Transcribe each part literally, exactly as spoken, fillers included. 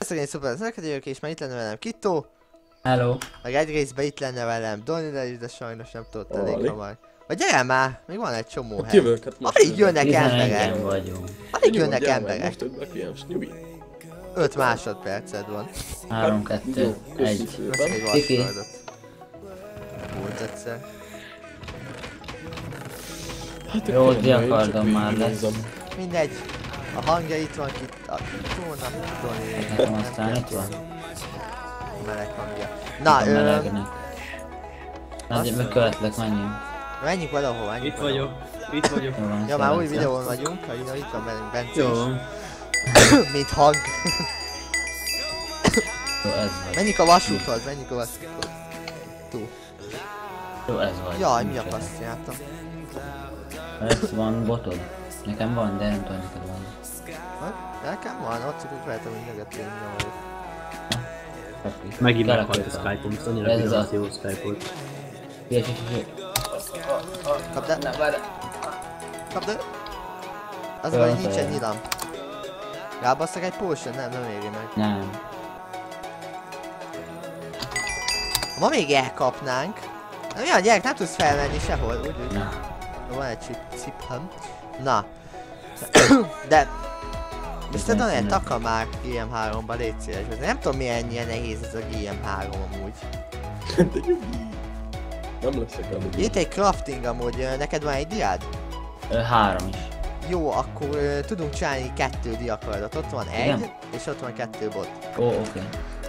Sziasztok, én Szuper Szerkedőjök, és már itt lenne velem Kitto. Hello. Meg egy részben itt lenne velem Donida is, de sajnos nem tudott elég hamar. Vagy gyere már, még van egy csomó hely. Jövök, hát most alig jönnek emberek. vagyunk. Alig jönnek emberek. Most többek ilyen snübi. öt másodperced van. három, kettő, egy. Most még Kiki. vaskardot. Volt egyszer. Jó, diakardom már lesz. Mindegy. A hangja itt van, Kit... A Kittónak, Doni... Nekem aztán itt van. Meleg hangja. Na, A ö... melegnek. Hát mi követlek, menjünk. menjünk valahova, menjünk Itt vagyok, itt vagyok. Jó van, Ja, már új szerencsé. videón vagyunk, ha ide itt van velünk Bence Jó is. van. Mint hang. Jó, ez vagy. Menjünk a vasúthoz, menjünk a vasúthoz. Túl. Jó, ez vagy. Jaj, mi a kaszt jártam. Ez van botod. Nekem van, de nem tudom, neked van. Nekem van, ott szokott veletem mindeget én nyomjuk. Megint Kell meghalt a akkor. Skype-om, most annyira Ez bírom az. azt jó Skype-ot. Figyelj, figyelj, figyelj. Kapd el, Nem, várj. kapd el. Az Jó, vagy azt nincsen olyan. nyilam. Rábasztak egy potion? Nem, nem éri meg. Nem. Ha ma még elkapnánk. Na mi a gyerek, nem tudsz felmenni sehol, úgy úgy. Nem. Van egy ciphem. Na. De... miszter Donald, taka már G M háromba, légy szíves. Nem tudom milyen ennyire nehéz ez a G M három amúgy. De nyugi. Nem leszek elég. Itt egy crafting amúgy, ö, neked van egy diád? Ö, három is. Jó, akkor ö, tudunk csinálni kettő diakardot. Ott van egy, Igen? és ott van kettő bot. Ó, oké.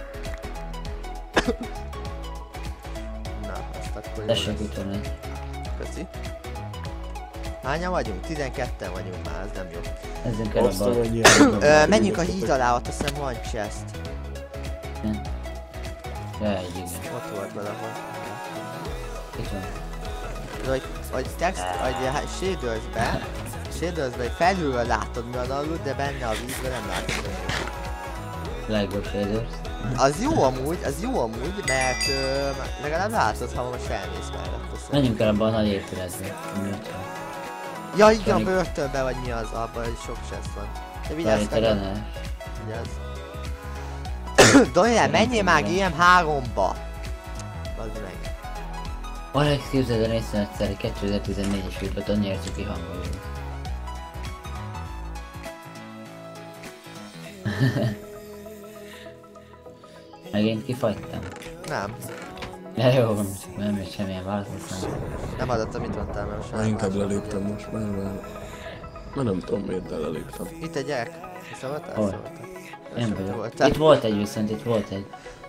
Na, azt akkor jó Tessék lesz. itt van egy. Köszi. Hányan vagyunk? tizenketten vagyunk már, ez nem jó. Ezen kell Azt abba. amennyi Ö, menjünk a híd alá, ott azt hiszem van chest. Ja, egy igen. Ott volt valahol. Itt van. Vagy, vagy text, vagy hát shaders-be, shaders-be felülről látod mi van alul, de benne a vízben nem látod. Legjobb shaders. Az jó amúgy, az jó amúgy, mert ö, legalább látod, ha most elmész mellett. azt Menjünk el abba a nagy épületbe. ami ott van. Ja igen, a Pedig- börtönbe vagy mi az, abban is sok chest van. De Várj, vigyázz te meg, lenne. vigyázz. Donnie, menjél már G M háromba! Bazd meg. Alex, képzeld el néztem egyszer egy kétezer-tizennégyes videót, annyi érzuki hangol volt. Megint kifagytam. Nem, De jó, csak nem jött semmilyen választ, nem. nem hallottam, mit mondtál, mert most Már inkább leléptem most már, mert... Mert nem tudom miért, de leléptem. Itt egy gyerek. Szóltál? Hol? Szóltál. Én Te vagyok. voltál. Itt volt egy viszont, itt volt egy.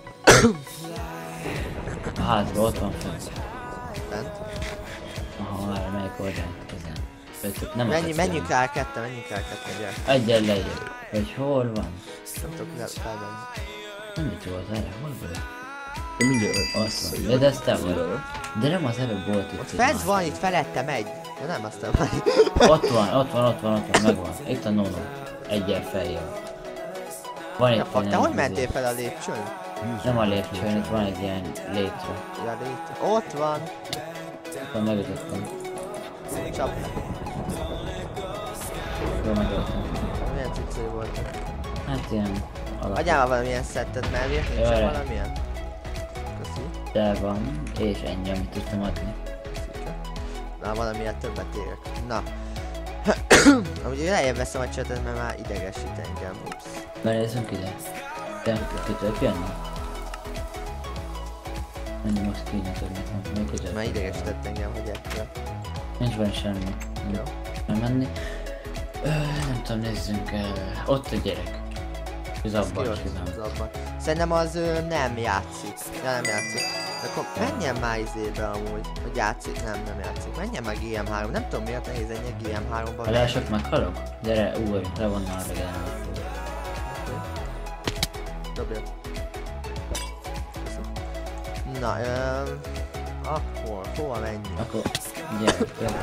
A házban, ott van fent. Bent. Aha, már melyik oldalán ezen. Ötöt, nem Mennyi, akarsz menjünk jönni. rá ketten, menjünk rá ketten, gyerek. Egyen lejjebb. Hogy hol van? Nem tudok ne felmenni. Nem itt volt erre, hol volt? Én mindjárt... Ott van. De, de ez te vagy. De nem az előbb volt itt. Ott egy fent másik. van, itt felettem egy. De nem, aztán van. Ott van, ott van, ott van, ott van, megvan. Itt a nono. Egyel feljön. Van itt Te egy hogy mentél fel a lépcsőn? Nem a lépcsőn, itt van egy ilyen lépcső. Ja, de itt. Ott van. Itt van, megütöttem. Csap. Jó, megütöttem. Milyen cuccai voltak? Hát ilyen alap. Adjál már valamilyen szettet mellé, nincs Jaj. valamilyen? Köszi. De van, és ennyi, amit tudtam adni. Na, valamiért többet érek. Na. Amúgy lejjebb veszem a csetet, mert már idegesít engem. Ups. Benézzünk ide. Te ki tudok jönni? Menj most ki, neked nekem. Még közel. Már idegesített engem, hogy ettől. Nincs benne semmi. Jó. Nem menni. Ö, nem tudom, nézzünk el. Ott a gyerek. Az Az abban ki is ott? Az tudom. abban. Szerintem az ö, nem játszik. Ja, nem játszik. De akkor menjen már izébe amúgy, hogy játszik. Nem, nem játszik. Menjen már G M három. Nem tudom miért nehéz ennyi G M háromba Ha leesek, meghalok? Gyere, ugorjunk le, vonnan arra gelni. Dobja. Na, öm... Akkor, hova menjünk? Akkor, gyere, gyere.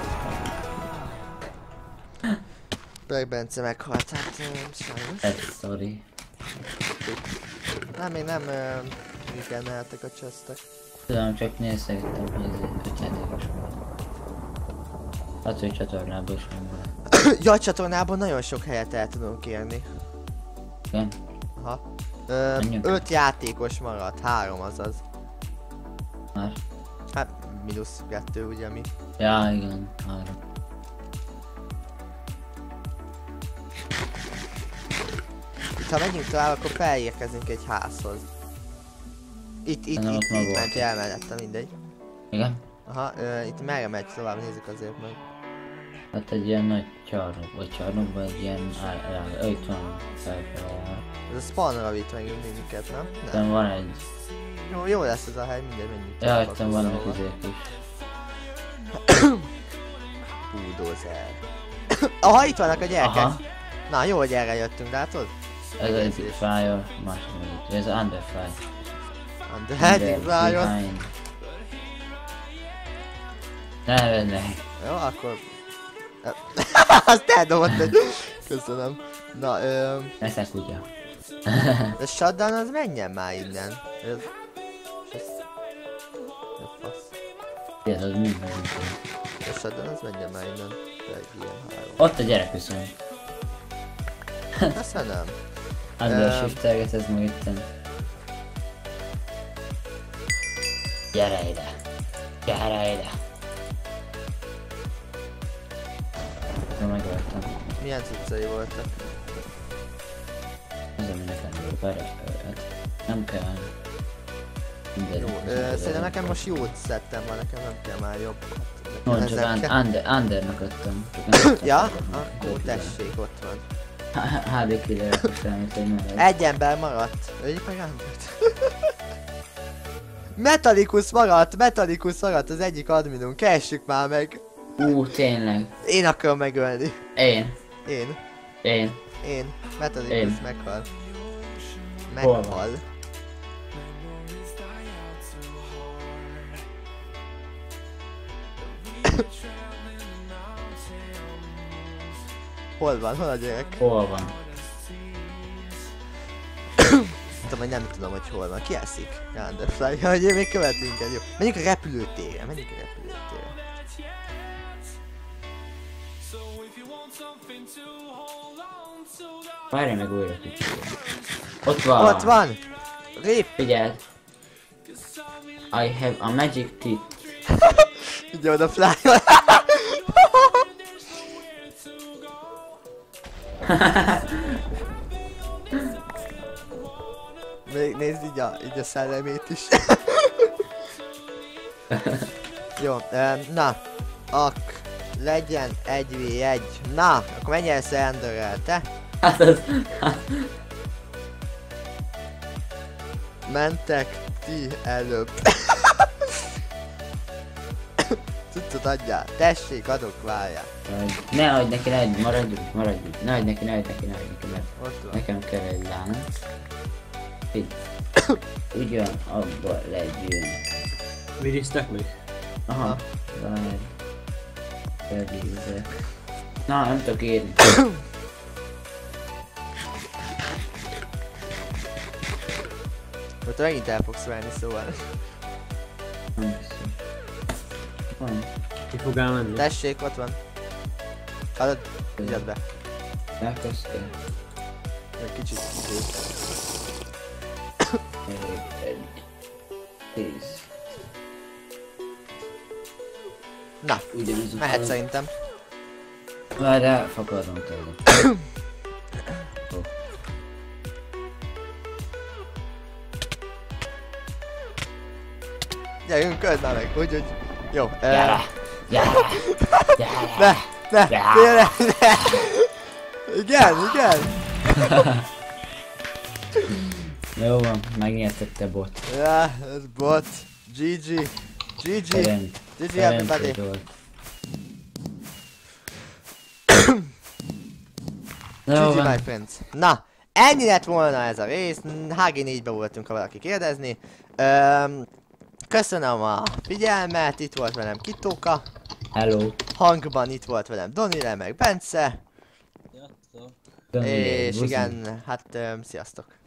Berg Bence meghalt, hát öm, sajnos. Ez, sorry. Nem, még nem öm, igen-eltek a chestek. Tudom, csak nézzegettem, hogy ez öt játékos volt. Hát, hogy csatornából is van vele. Ja, a csatornában nagyon sok helyet el tudunk érni. Igen? Aha. Ö, Menjünk. öt játékos maradt, három azaz. Már. Hát, mínusz kettő ugye mi. Ja, igen, három. Itt, ha megyünk tovább, akkor felérkezünk egy házhoz. Itt, itt, Szerintem itt, ott maga itt volt. mentél el mellette, mindegy. Igen? Aha, ö, itt merre megy tovább, nézzük azért meg. Hát egy ilyen nagy csarnok, vagy csarnok, vagy egy ilyen áll, áll, itt van felfelé. Ez a spawnra vitt megint minket, nem? Nem. Itt van egy... Jó, jó lesz ez a hely, mindegy, menjünk. Ja, tovább, itt akkor vannak valahova. izék is. Bulldozer. Aha, itt vannak a gyerekek. Aha, Na, jó, hogy erre jöttünk, látod? ez egy Fire, másik meg itt. Ez Underfire. De hát itt rájön. Behind. Ne vedd meg. Jó, akkor... Azt eldobott egy... Köszönöm. Na, ö... Leszek kutya. A shutdown az menjen már innen. Ez... Ez... Ez fasz. Ez az minden. A shutdown az menjen már innen. Egy ilyen három. Ott a gyerek viszont. Köszönöm. Under Öm. shiftelget, ez meg itten. Gyere ide. Gyere ide. Na, megöltem. Milyen cuccai voltak? Ez ami nekem jó, várj, hát nem kell. Mindegy. Jó, ö, szerintem nekem most jót szedtem van, nekem nem kell már jobb. Hát, Mondd nekem csak, ezzel un- kell. under, undernak adtam. Csak nem adtam. Ja? Akkor tessék, ott van. há dé killer most elmúlt egy mellett. Egy ember maradt. Öljük meg Andert. Metallicus maradt, Metallicus maradt az egyik adminunk, keressük már meg. Ú, tényleg. Én akarom megölni. Én. Én. Én. Én. Metallicus Én. meghal. Hol van? Meghal. Hol van? Hol a gyerek? Hol van? Tudom, hogy nem tudom, hogy hol van. Ki eszik? Underfly. Hogy én még követünk el, jó. Menjünk a repülőtérre, menjünk a repülőtérre. Várj meg újra kicsit. Ott van. Ott van! Rip! Figyeld. I have a magic teeth. Ugye oda fly. Még nézd így a, így a szellemét is. Jó, ö, na, ak, legyen egy vé egy. Na, akkor menj el Slenderrel, te? Hát az... Mentek ti előbb. Cuccot adjál. Tessék, adok, várjál. Ne adj neki, ne adj, maradj úgy, maradj úgy. Ne adj neki, ne adj neki, ne adj neki, mert Ott van. nekem kell egy lánc. Itt. Ugyan abba legyünk. Viriztek még? Aha, várj. Felvízek. Na, nem tudok írni. Most megint el fogsz venni, szóval. Nem hiszem. Van. Ki fog elmenni? Tessék, ott van. Hallod? Vigyad be. Elkezdtél. Egy kicsit idő. Egy, egy. Tíz. Na, Ugyanaz mehet szerintem. Várj, elfakadom tőle. Gyerünk, köld már meg, úgyhogy... Jó, ö... Gyere! Gyere! Ne! Gyere! Ne! Ja. Gyere! Ne! Igen, igen! Jó van, megnyertette bot. Ja, ez bot. gé gé. gé gé. Szerint. gé gé everybody. volt. gé Jó gé my van. friends. Na, ennyi lett volna ez a rész. há gé négybe voltunk, ha valaki kérdezni. Öm, köszönöm a figyelmet, itt volt velem Kitóka. Hello. Hangban itt volt velem Donile, meg Bence. Dönni, És buzi. igen, hát öm, sziasztok.